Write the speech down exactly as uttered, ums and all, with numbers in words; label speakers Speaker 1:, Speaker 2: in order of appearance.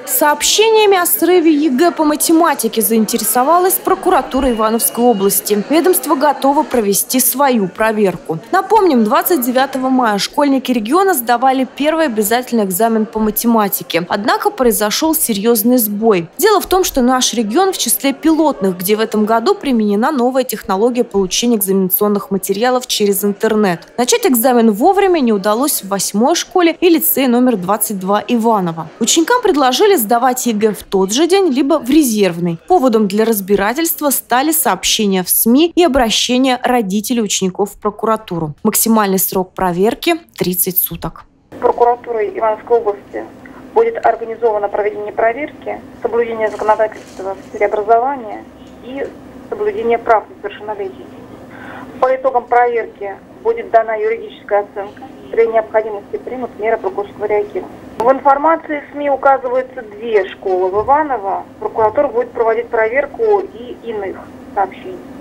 Speaker 1: Сообщениями о срыве ЕГЭ по математике заинтересовалась прокуратура Ивановской области. Ведомство готово провести свою проверку. Напомним, двадцать девятого мая школьники региона сдавали первый обязательный экзамен по математике. Однако произошел серьезный сбой. Дело в том, что наш регион в числе пилотных, где в этом году применена новая технология получения экзаменационных материалов через интернет. Начать экзамен вовремя не удалось в восьмой школе и лицее номер двадцать два Иваново. Ученикам предложили сдавать ЕГЭ в тот же день, либо в резервный. Поводом для разбирательства стали сообщения в СМИ и обращения родителей учеников в прокуратуру. Максимальный срок проверки – тридцать суток.
Speaker 2: Прокуратурой Ивановской области будет организовано проведение проверки, соблюдение законодательства в сфере образования и соблюдение прав несовершеннолетних. По итогам проверки будет дана юридическая оценка. При необходимости примут меры прокурорского реагирования. В информации СМИ указываются две школы в Иваново. Прокуратура будет проводить проверку и иных сообщений.